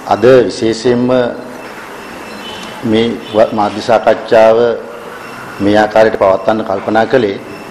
ada විශේෂයෙන්ම මේ මාධ්‍ය සාකච්ඡාව මේ ආකාරයට පවත්වන්න කල්පනා කළේ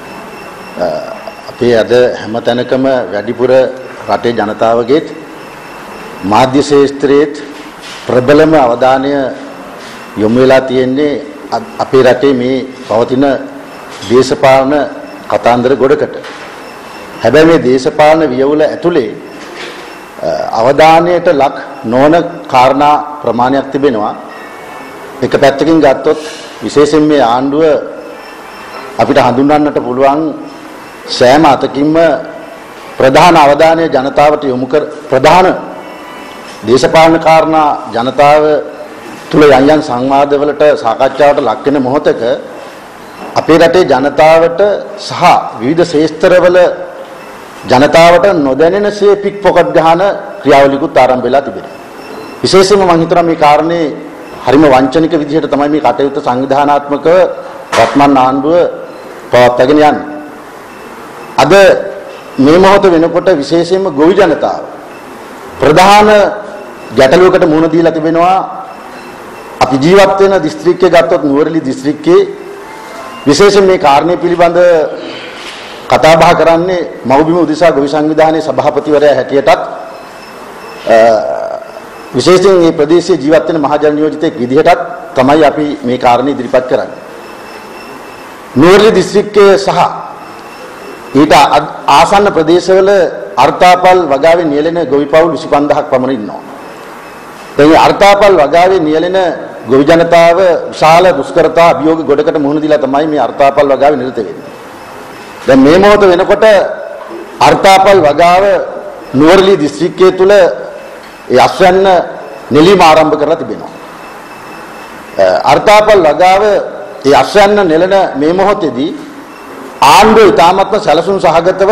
අපේ අද හැමතැනකම වැඩිපුර රටේ ජනතාවගේ මාධ්‍ය ශාස්ත්‍රයේ ප්‍රබලම අවධානය යොමු වෙලා තියෙන්නේ අපේ රටේ මේ පවතින දේශපාලන කතාන්දර ගොඩකට. හැබැයි මේ දේශපාලන වියවුල ඇතුලේ අවධානයට ලක් නොවන කාරණා ප්‍රමාණයක් තිබෙනවා. එක පැත්තකින් ගත්තොත් විශේෂයෙන් මේ ආණ්ඩුව අපිට හඳුන්වන්නට පුළුවන් සෑම අතකින්ම ප්‍රධාන අවධානය ජනතාවට යොමු කර ප්‍රධාන දේශපාලන කාරණා ජනතාව තුල යම් සංවාදවලට සාකච්ඡාවට ලක් වෙන මොහොතක අපේ රටේ ජනතාවට සහ විවිධ ශේෂ්ත්‍රවල ජනතාවට නොදැනෙනසේ පික් පොකට් ගහන ක්‍රියාවලියකුත් ආරම්භ වෙලා තිබෙනවා. විශේෂයෙන්ම මම හිතනවා මේ කාරණේ හරිම වංචනික විදිහට තමයි මේ කටයුත්ත සංවිධානාත්මකව වත්මන් ආණ්ඩුව පවත්වාගෙන යන්නේ. අද මේ මොහොත වෙනකොට විශේෂයෙන්ම ගොවි ජනතාව ප්‍රධාන ගැටලුවකට මුහුණ දීලා තිබෙනවා. අපි ජීවත් වෙන දිස්ත්‍රික්කයේ ගත්තොත් නුවරඑළිය දිස්ත්‍රික්කයේ විශේෂයෙන් මේ කාරණේ පිළිබඳ කතා බහ කරන්නේ මව්බිම උදෙසා ගොවි සංවිධානයේ සභාපතිවරයා හැටියටත් විශේෂයෙන් මේ ප්‍රදේශයේ ජීවත් වෙන මහජන නියෝජිතෙක් විදිහටත් තමයි අපි මේ කාරණේ ඉදිරිපත් කරන්නේ. නුවරඑළිය දිස්ත්‍රික්කයේ සහ ඊට ආසන්න ප්‍රදේශවල අර්ථාපල් වගාවේ නියැලෙන ගොවි පවුල් 25000ක් පමණ ඉන්නවා. දැන් අර්ථාපල් වගාවේ නියැලෙන ගොවි ජනතාව විශාල දුෂ්කරතා අභියෝග ගොඩකට මුහුණ දීලා තමයි මේ අර්ථාපල් වගාවේ නිරත වෙන්නේ. දැන් මේ මොහොත වෙනකොට අර්ථාපල් වගාව නුවරඑළිය දිස්ත්‍රික්කයේ තුල ඒ අස්වැන්න නෙලීම ආරම්භ කරලා තිබෙනවා. අර්ථාපල් වගාව ඒ අස්වැන්න නෙලන මේ මොහොතේදී ආණ්ඩුව ඉතාමත්ම සැලසුම් සහගතව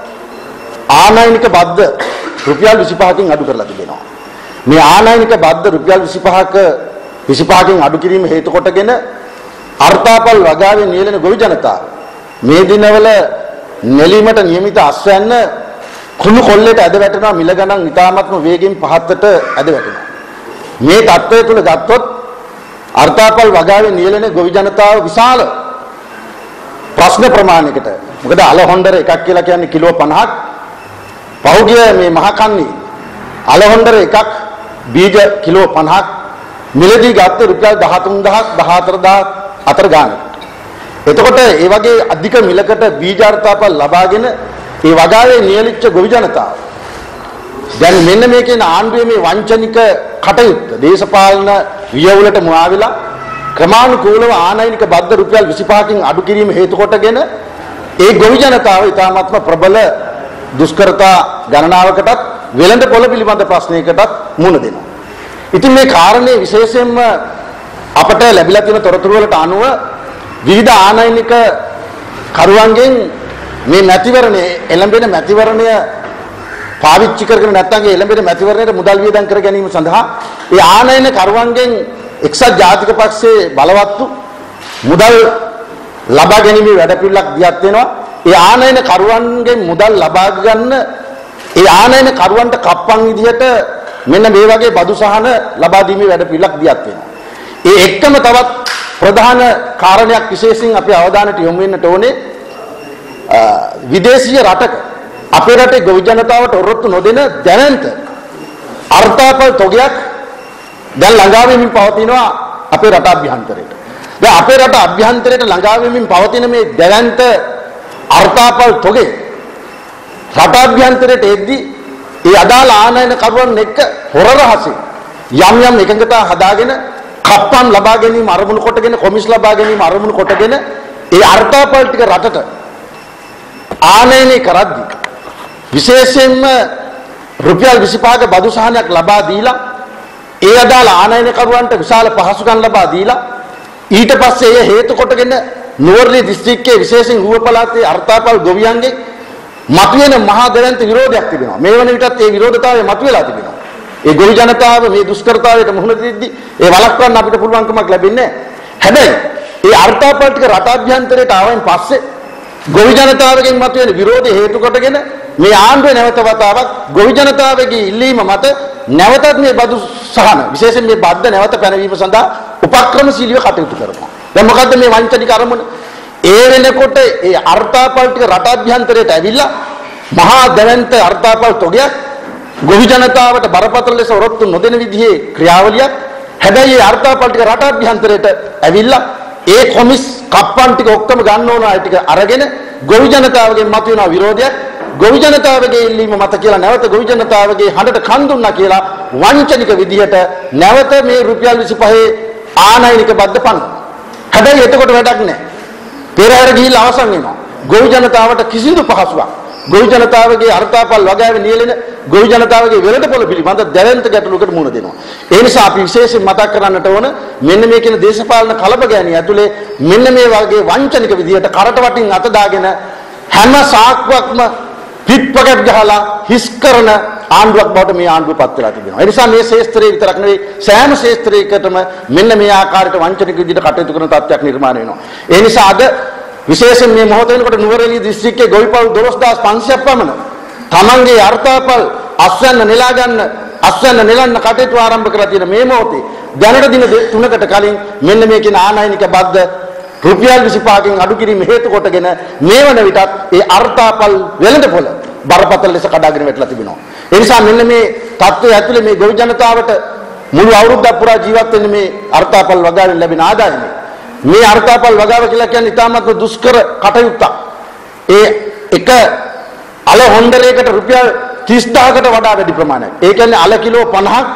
ආනයනික බද්ද රුපියල් 25කින් අඩු කරලා තිබෙනවා. මේ ආනයනික බද්ද රුපියල් 25කින් අඩු කිරීම හේතු කොටගෙන අර්ථාපල් වගාවේ නියැලෙන ගොවි ජනතාව මේ දිනවල නෙලීමට නියමිත අස්වැන්න කුණු කොල්ලේට ඇද වැටෙනවා. මිල ගණන් ඉතාමත්ම වේගෙන් පහතට ඇද වැටෙනවා. මේ තත්ත්වය තුල ගත්තොත් අර්ථාපල් වගාවේ නියැලෙන ගොවි ජනතාව විශාල ප්‍රශ්න ප්‍රමාණයකට මොකද අල හොන්ඩර එකක් කියලා කියන්නේ කිලෝ 50ක් පහුගිය මේ මහකන්නේ අල හොන්ඩර එකක් බීජ කිලෝ 50ක් මිලදී ගත්ත රුපියල් 13000 14000 අතර ගානකට. එතකොට ඒ වගේ අධික මිලකට බීජ අර්ථාපල් ලබාගෙන ඒ වගාවේ නියැලිච්ච ගොවි ජනතාව දැන් මෙන්න මේකේ ආණ්ඩුවේ මේ වංචනික කටයුත්ත දේශපාලන වියවුලට මුවා වෙලා ක්‍රමානුකූලව ආනයනික බද්ද රුපියල් 25කින් අඩු කිරීම හේතු කොටගෙන ඒ ගොවි ජනතාව ඉතාමත්ම ප්‍රබල දුෂ්කරතා ගණනාවකටත් වෙළඳ පොළ පිළිබඳ ප්‍රශ්නයකටත් මුහුණ දෙනවා. ඉතින් මේ කාරණේ විශේෂයෙන්ම අපට ලැබිලා තියෙන තොරතුරු වලට අනුව විවිධ ආනයනික කරුවන්ගෙන් මේ මැතිවරණයේ එළඹෙන මැතිවරණය පාවිච්චි කරගෙන නැත්නම් ඒ එළඹෙන මැතිවරණයට මුදල් වියදම් කර ගැනීම සඳහා ඒ ආනයන කරුවන්ගෙන් එක්සත් ජාතික පක්ෂයේ බලවත්තු මුදල් ලබා ගැනීමේ වැඩපිළිවෙලක් දියත් වෙනවා. ඒ ආනයන කරුවන්ගෙන් මුදල් ලබා ගන්න ඒ ආනයන කරුවන්ට කප්පන් විදිහට මෙන්න මේ වගේ බදු සහන ලබා දීමේ වැඩපිළිවෙලක් දියත් වෙනවා. ඒ එක්කම තවත් ප්‍රධාන කාරණයක් විශේෂයෙන් අපේ අවධානයට යොමු වෙන්නට ඕනේ විදේශීය රටක අපේ රටේ ගොවි ජනතාවට ඔරොත්තු නොදෙන දැනන්ත අර්ථාපල් තොගයක් දැන් ළඟා වෙමින් පවතිනවා අපේ රට අභ්‍යන්තරයට. දැන් අපේ රට අභ්‍යන්තරයට ළඟා වෙමින් පවතින මේ දැවැන්ත අර්ථාපල් තොගේ රට අභ්‍යන්තරයට එද්දී ඒ අදාළ ආනයන කරුවන් එක්ක හොර රහසින් යම් එකඟතා හදාගෙන කප්පම් ලබා ගැනීම අරමුණු කොටගෙන කොමිස් ලබා ගැනීම අරමුණු කොටගෙන ඒ අර්ථාපල් ටික රටට ආනයනය කරද්දී විශේෂයෙන්ම රුපියල් 25ක බදු සහනයක් ලබා දීලා ඒ අදාළ ආනයන කරුවන්ට විශාල පහසුකම් ලබා දීලා ඊට පස්සේ ඒ හේතු කොටගෙන නුවරඑළිය දිස්ත්‍රික්කයේ විශේෂයෙන් ඌව පළාතේ අර්ථාපල් ගොවියන්ගේ මතුවෙන මහා දැවැන්ත විරෝධයක් තිබෙනවා. මේ වන විටත් ඒ විරෝධතාවය මතුවලා තිබෙනවා. ඒ ගොවි ජනතාව මේ දුෂ්කරතාවයට මුහුණ දෙද්දී ඒ වළක්වන්න අපිට පුළුවන්කමක් ලැබෙන්නේ නැහැ. හැබැයි ඒ අර්ථාපල් ටික රට අභ්‍යන්තරයට ආවෙන් පස්සේ ගොවි ජනතාවගෙන් මතුවෙන විරෝධය හේතු කොටගෙන මේ ආණ්ඩුවේ නැවත වතාවක් ගොවි ජනතාවගේ ඉල්ලීම මත නැවතත් මේ බදු සහන විශේෂයෙන් මේ බද්ද නැවත පැනවීම සඳහා උපක්‍රමශීලීව කටයුතු කරනවා. දැන් මොකද්ද මේ වංචනික අරමුණ? ඒ වෙනකොට ඒ අර්ථාපල් ටික රට අභ්‍යන්තරයට ඇවිල්ලා මහා දැවැන්ත අර්ථාපල් තොගයක් ගොවි ජනතාවට බරපතල ලෙස ඔරොත්තු නොදෙන විදිහේ ක්‍රියාවලියක්. හැබැයි ඒ අර්ථාපල් ටික රට අභ්‍යන්තරයට ඇවිල්ලා ඒ කොමිස් කප්පන් ටික ඔක්කොම ගන්න ඕන අය ටික අරගෙන ගොවි ජනතාවගෙන් මතුවෙන විරෝධයක් ගොවි ජනතාවගේ ඉල්ලීම මත කියලා නැවත ගොවි ජනතාවගේ හඬට කන් දුන්නා කියලා වංචනික විදිහට නැවත මේ රුපියල් 25 ආනයනික බද්ද පන්න. හැබැයි එතකොට වැඩක් නැහැ. පෙරහැර ගිහිල්ලා අවසන් වෙනවා. ගොවි ජනතාවට කිසිදු පහසුවක් ගොවි ජනතාවගේ අර්ථාපල් වගාවේ නියැලෙන ගොවි ජනතාවගේ වෙළඳපොළ පිළිබඳ දැවැන්ත ගැටලුවකට මුහුණ දෙනවා. ඒ නිසා අපි විශේෂයෙන් මතක් කරන්නට ඕන මෙන්න මේ කියන දේශපාලන කලබගෑනිය ඇතුලේ මෙන්න මේ වගේ වංචනික විදිහට කරට වටින් අත දාගෙන හැම සාක්කුවක්ම පිට්පකට් ගහලා හිස් කරන ආණ්ඩුවක් බවට මේ ආණ්ඩුව පත් වෙලා තිබෙනවා. ඒ නිසා මේ ශේස්ත්‍රයේ විතරක් නෙවෙයි සෑම ශේස්ත්‍රයකටම මෙන්න මේ ආකාරයට වංචනික විදිහට කටයුතු කරන තත්ත්වයක් නිර්මාණය වෙනවා. ඒ නිසා අද විශේෂයෙන් මේ මොහොත වෙනකොට නුවරඑළිය දිස්ත්‍රික්කයේ ගොවිපල් 12500ක් පමණ තමන්ගේ අර්ථාපල් අස්වැන්න නෙලා ගන්න අස්වැන්න නෙලන්න කටයුතු ආරම්භ කරලා තියෙන මේ මොහොතේ දැනට දින 3කට කලින් මෙන්න මේ කියන ආනයනික බද්ද රුපියල් 25කින් අඩු කිරීම හේතු කොටගෙන මේ වන විටත් ඒ අර්ථාපල් වෙළඳපොළ බරපතල ලෙස කඩාගෙන වැටලා තිබෙනවා. ඒ නිසා මෙන්න මේ තත්ත්වය ඇතුලේ මේ ගොවි ජනතාවට මුළු අවුරුද්දක් පුරා ජීවත් වෙන්න මේ අර්ථාපල් වගාවෙන් ලැබෙන ආදායම මේ අර්ථාපල් වගාව කියලා කියන්නේ ඉතාමත් දුෂ්කර කටයුත්තක්. ඒ එක අල හොන්ඩරයකට රුපියල් 30000කට වඩා වැඩි ප්‍රමාණයක්. ඒ කියන්නේ අල කිලෝ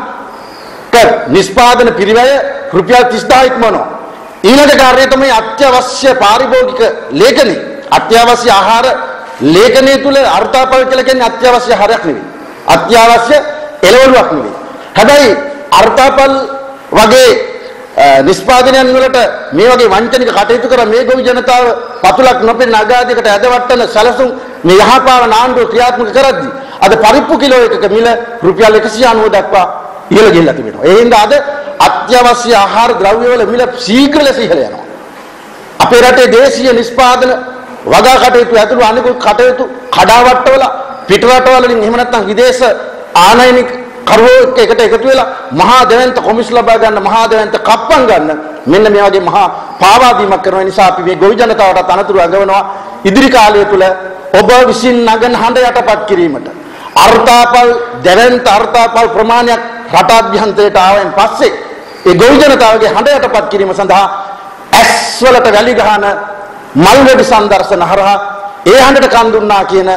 50ක නිෂ්පාදන පිරිවැය රුපියල් 30000 ඉක්මවනවා. ඊළඟ කාර්යය තමයි අත්‍යවශ්‍ය පාරිභෝගික ලේඛනී අත්‍යවශ්‍ය ආහාර ලේඛනයේ තුල අර්ථාපල් කියලා කියන්නේ අත්‍යවශ්‍ය ආහාරයක් නෙවෙයි. අත්‍යවශ්‍ය එළවලුවක් නෙවෙයි. හැබැයි අර්ථාපල් වගේ නිෂ්පාදනයන් වලට මේ වගේ වංචනික කටයුතු කර මේ ගොවි ජනතාව පතුලක් නොපෙනෙන අගාධයකට ඇදවට්ටන සැලසුම් මේ යහපාලන ආණ්ඩුව ක්‍රියාත්මක කරද්දී අද පරිප්පු කිලෝ එකක මිල රුපියල් 190 දක්වා ඉහළ ගිහිල්ලා තිබෙනවා. ඒ හින්දා අද අත්‍යවශ්‍ය ආහාර ද්‍රව්‍ය වල මිල ශීඝ්‍ර ලෙස ඉහළ යනවා. අපේ රටේ දේශීය නිෂ්පාදන වගා කටයුතු ඇතුළු අනිකුත් කටයුතු කඩාවට්ටවලා පිට රටවල වලින් එහෙම නැත්නම් විදේශ ආනයනික කරුවෝ එකට එකතු වෙලා මහා දැවැන්ත කොමිස් ලබා ගන්න මහා දැවැන්ත කප්පම් ගන්න මෙන්න මේ වගේ මහා පාවාදීමක් කරන නිසා අපි මේ ගොවි ජනතාවට අනතුරු අඟවනවා. ඉදිරි කාලය තුල ඔබ විසින් නගන හඬ යටපත් කිරීමට අර්ථාපල් දැවැන්ත අර්ථාපල් ප්‍රමාණයක් රට අභ්‍යන්තරයට ආවෙන් පස්සේ ඒ ගොවි ජනතාවගේ හඬ යටපත් කිරීම සඳහා ඇස් වලට වැලි ගහන මල්වැඩි සංදර්ශන හරහා ඒ හඬට කන් දුන්නා කියන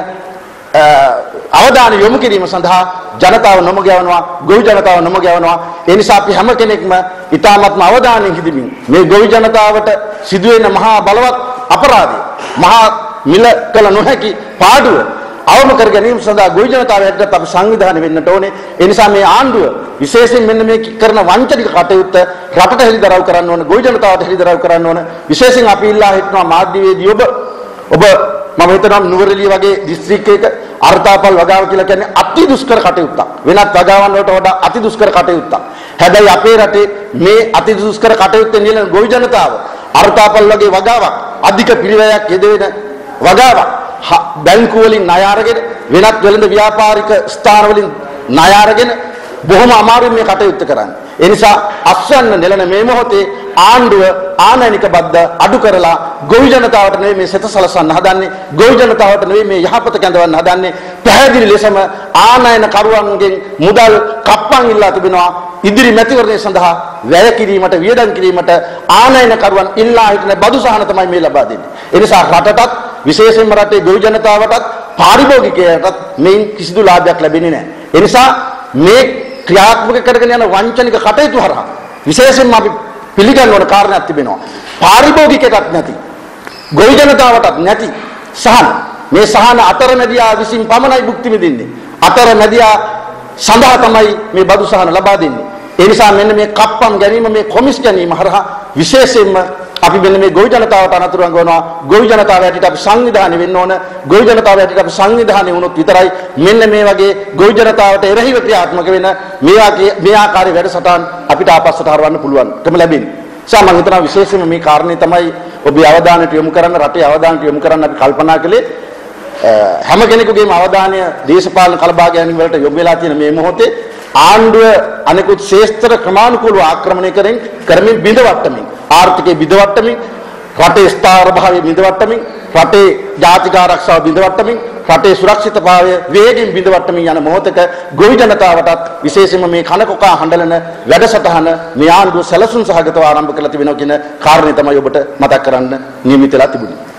අවධානය යොමු කිරීම සඳහා ජනතාව නොමග යවනවා ගොවි ජනතාව නොමග යවනවා. ඒ නිසා අපි හැම කෙනෙක්ම ඊ타ත්ම අවධානයෙන් හිටමින් මේ ගොවි ජනතාවට සිදුවෙන මහා බලවත් අපරාධය මහා මිල කළ නොහැකි පාඩුව අවම කර ගැනීම සඳහා ගොවි ජනතාවයට අපි සංවිධානය වෙන්නට ඕනේ. ඒ නිසා මේ ආණ්ඩුව විශේෂයෙන් මෙන්න මේ කරන වංචනික කටයුත්ත රටට හෙළිදරව් කරන්න ඕන ගොවි ජනතාවට හෙළිදරව් කරන්න ඕන. විශේෂයෙන් අපි ඉල්ලා හිටනවා මාධ්‍යවේදී ඔබ මම හිතනවා නුවරඑළිය වගේ දිස්ත්‍රික්කයක අර්ථාපල් වගාව කියලා කියන්නේ අති දුෂ්කර කටයුත්තක්. වෙනත් වගාවන් වලට වඩා අති දුෂ්කර කටයුත්තක්. හැබැයි අපේ රටේ මේ අති දුෂ්කර කටයුත්තෙන් නිලන ගොවි ජනතාව අර්ථාපල් වගේ වගාවක් අධික පිරිවැයක් යෙදෙන වගාවක් බැංකු වලින් ණය අරගෙන වෙනත් වෙළඳ ව්‍යාපාරික ස්ථාන වලින් ණය අරගෙන බොහොම අමාරුවෙන් මේ කටයුත්ත කරන්නේ. ඒ නිසා අස්වැන්න නෙලන මේ මොහොතේ ආණ්ඩුව ආනයනික බද්ද අඩු කරලා ගොවි ජනතාවට නෙවෙයි මේ සෙත සලසන්න හදන්නේ ගොවි ජනතාවට නෙවෙයි මේ යහපත කැඳවන්න හදන්නේ පැහැදිලි ලෙසම ආනයන කරුවන්ගෙන් මුදල් කප්පන් ඉල්ලා තිබෙනවා ඉදිරි මැතිවරණය සඳහා වැය කිරීමට වියදම් කිරීමට ආනයන කරුවන් ඉල්ලා හිටන බදු සහන තමයි මේ ලබා දෙන්නේ. ඒ නිසා රටටත් විශේෂයෙන්ම රටේ ගොවි ජනතාවටත් පාරිභෝගිකයටත් මේන් කිසිදු ලාභයක් ලැබෙන්නේ නැහැ. ඒ නිසා මේ ක්‍රියාත්මක කරගෙන යන වංචනික කටයුතු හරහා විශේෂයෙන්ම අපි පිළිගන්න ඕන කාරණයක් තිබෙනවා. පාරිභෝගිකයටත් නැති ගොවි ජනතාවටත් නැති සහන මේ සහන අතරමැදියා විසින් පමණයි භුක්ති විඳින්නේ. අතරමැදියා සඳහා තමයි මේ බදු සහන ලබා දෙන්නේ. ඒ නිසා මෙන්න මේ කප්පම් ගැනීම මේ කොමිස් ගැනීම හරහා විශේෂයෙන්ම අපි මෙන්න මේ ගොවි ජනතාවට අනතුරු අඟවනවා. ගොවි ජනතාව යටට අපි සංවිධානය වෙන්න ඕන. ගොවි ජනතාව යටට අපි සංවිධානය වුණොත් විතරයි මෙන්න මේ වගේ ගොවි ජනතාවට එරෙහිව ක්‍රියාත්මක වෙන මේ ආකාරයේ වැඩසටහන් අපිට ආපස්සට හරවන්න පුළුවන්කම ලැබෙන්නේ. මම හිතනවා විශේෂයෙන්ම මේ කාරණේ තමයි ඔබේ අවධානයට යොමු කරන්න රටේ අවධානයට යොමු කරන්න අපි කල්පනා කළේ. හැම කෙනෙකුගේම අවධානය දේශපාලන කලබගෑනි වලට යොමු වෙලා තියෙන මේ මොහොතේ ආණ්ඩුව අනෙකුත් ශේෂ්ත්‍ර ක්‍රමානුකූලව ආක්‍රමණය කරමින් බිඳවට්ටමින් ආර්ථිකය බිඳවට්ටමින් රටේ ස්ථාවර භාවය බිඳවට්ටමින් රටේ ජාතික ආරක්ෂාව බිඳවට්ටමින් රටේ සුරක්ෂිතභාවය වේගින් බිඳවට්ටමින් යන මොහොතක ගොවි ජනතාවටත් විශේෂයෙන්ම මේ කනකොකා හඬලන වැඩසටහන මේ ආණ්ඩුව සැලසුම් සහගතව ආරම්භ කළ තිබෙනවා කියන කාරණේ තමයි ඔබට මතක් කරන්න නියමිතලා තිබුණේ.